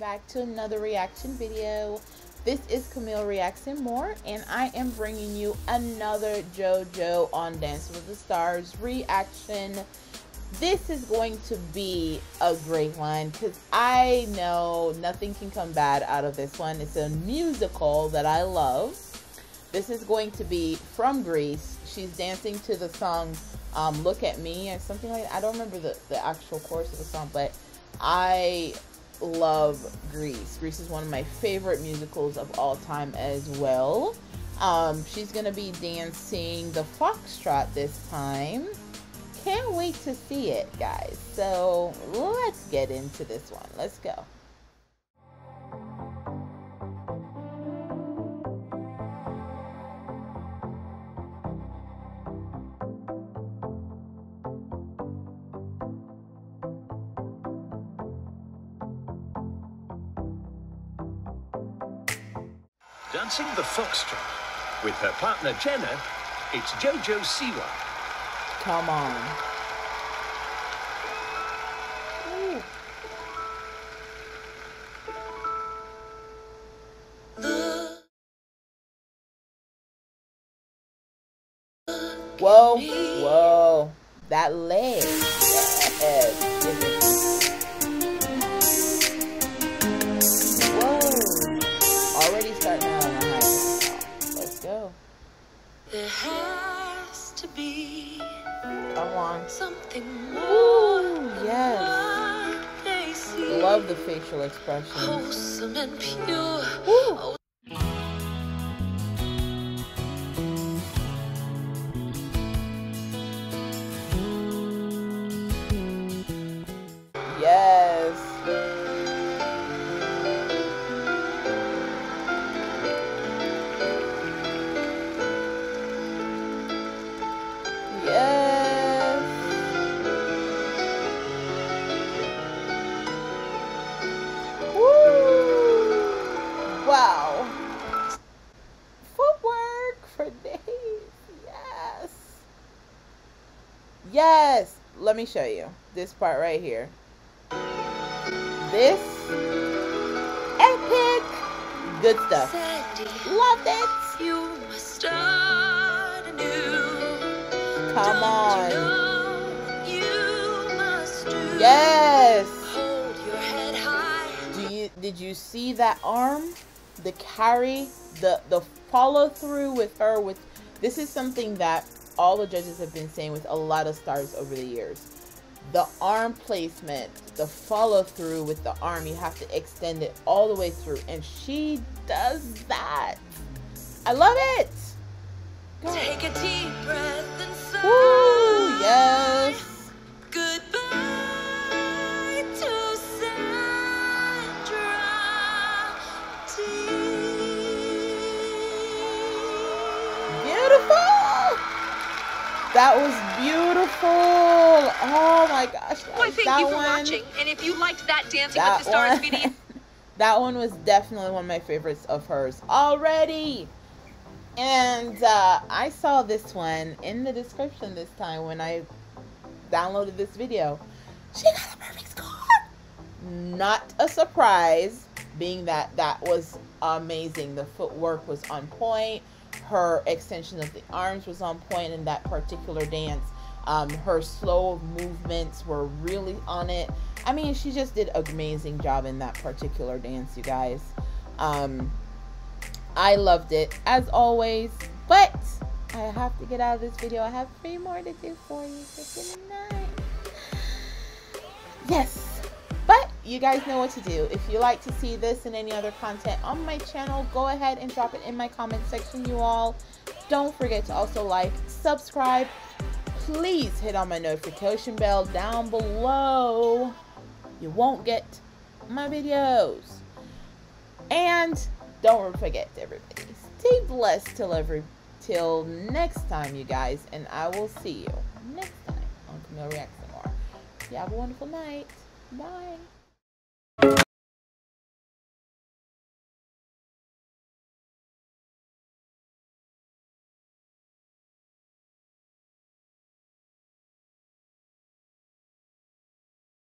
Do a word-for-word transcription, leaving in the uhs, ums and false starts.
back to another reaction video. This is Camille Reacts and More, and I am bringing you another JoJo on Dancing with the Stars reaction. This is going to be a great one because I know nothing can come bad out of this one. It's a musical that I love. This is going to be from Greece. She's dancing to the song um, Look at Me or something like that. I don't remember the, the actual chorus of the song, but I love Greece. Greece is one of my favorite musicals of all time as well. Um, she's going to be dancing the Foxtrot this time. Can't wait to see it, guys. So let's get into this one. Let's go. Dancing the Foxtrot with her partner Jenna, it's JoJo Siwa. Come on. Ooh. Whoa, whoa, that leg. Yes. Already starting out on a high. Let's go. There has to be Come on. something more. Ooh, yes. Love the facial expressions. Wholesome and pure. Ooh. Yes. Yes. Woo. Wow. Footwork for days. Yes. Yes. Let me show you this part right here. This epic. Good stuff. Sandy, Loved it. you must start anew. Come Don't on. you know you must do? Yes. Hold your head high. Do you did you see that arm? The carry, the the follow through with her with this is something that all the judges have been saying with a lot of stars over the years. The arm placement, the follow through with the arm, you have to extend it all the way through, and she does that. I love it. Go. Take a deep breath and sigh. Woo, yes. Goodbye to Sandra Dee. Beautiful. That was beautiful. Oh my gosh. Well, thank that you for one, watching. And if you liked that Dancing that with the Stars one, video, that one was definitely one of my favorites of hers already. And uh, I saw this one in the description this time when I downloaded this video. She got a perfect score. Not a surprise, being that that was amazing. The footwork was on point. Her extension of the arms was on point in that particular dance. Um, her slow movements were really on it. I mean, she just did an amazing job in that particular dance, you guys. Um, I loved it, as always. But I have to get out of this video. I have three more to do for you. So good night. Yes. But you guys know what to do. If you like to see this and any other content on my channel, go ahead and drop it in my comment section, you all. Don't forget to also like, subscribe. Please hit on my notification bell down below. You won't get my videos. And don't forget, everybody, stay blessed till every till next time, you guys. And I will see you next time on Camille Reacts and More. You have a wonderful night. Bye.